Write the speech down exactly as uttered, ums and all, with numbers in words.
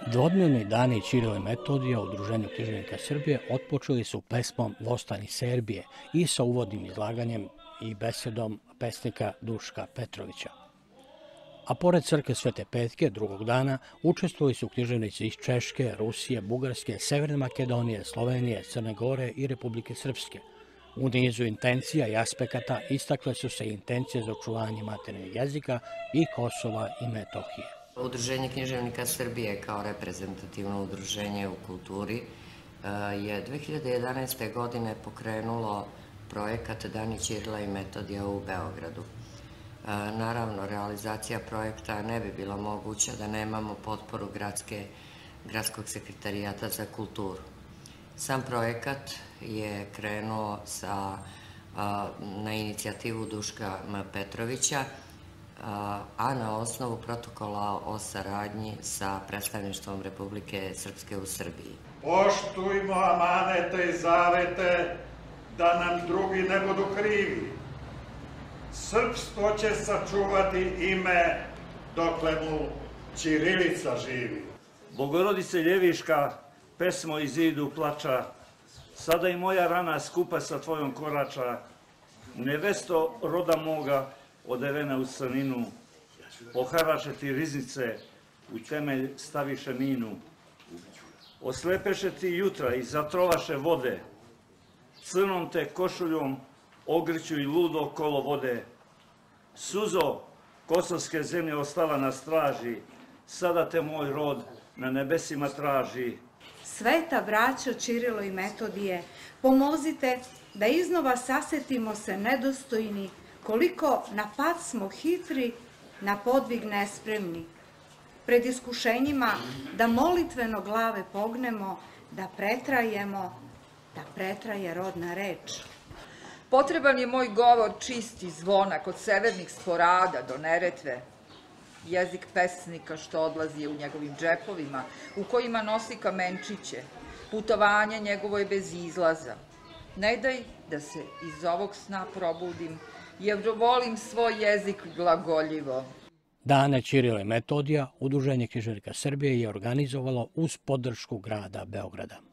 Dvodnevni dani Ćirila i Metodija u Udruženju književnika Srbije otpočeli su pesmom Vostani Serbije i sa uvodnim izlaganjem i besedom pesnika Duška Petrovića. A pored crkve Svete Petke, drugog dana, učestvovali su književnici iz Češke, Rusije, Bugarske, Severne Makedonije, Slovenije, Crne Gore i Republike Srpske. U nizu intencija i aspekata istakle su se intencije za očuvanje maternjeg jezika i Kosova i Metohije. Udruženje književnika Srbije kao reprezentativno udruženje u kulturi je dve hiljade jedanaeste. godine pokrenulo projekat Dani Ćirila i Metodija u Beogradu. Naravno, realizacija projekta ne bi bila moguća da nemamo potporu Gradskog sekretarijata za kulturu. Sam projekat je krenuo na inicijativu Duška Petrovića, a na osnovu protokola o saradnji sa predstavništvom Republike Srpske u Srbiji. Poštujmo amanete i zavete da nam drugi ne budu krivi. Srpstvo će sačuvati ime dokle mu ćirilica živi. Bogorodice Ljeviška, pesmo iz zidu plača, sada i moja rana skupa sa tvojom korača, nevesto roda moga, odevena u crninu, poharaše ti riznice, u temelj staviše minu. Oslepeše ti jutra i zatrovaše vode, crnom te košuljom ogrću i ludo kolo vode. Suzo kosovske zemlje ostala na straži, sada te moj rod na nebesima traži. Sveta braćo Ćirilo i Metodije, pomozite da iznova sasetimo se nedostojni, koliko na pad smo hitri, na podvig nespremni. Pred iskušenjima da molitveno glave pognemo, da pretrajemo, da pretraje rodna reč. Potreban je moj govor čisti zvona kod severnih sporada do Neretve, jezik pesnika što odlazi u njegovim džepovima, u kojima nosi kamenčiće, putovanje njegovo je bez izlaza. Ne daj da se iz ovog sna probudim, jer volim svoj jezik glagoljivo. Dane Ćirila i Metodija Udruženje književnika Srbije je organizovalo uz podršku grada Beograda.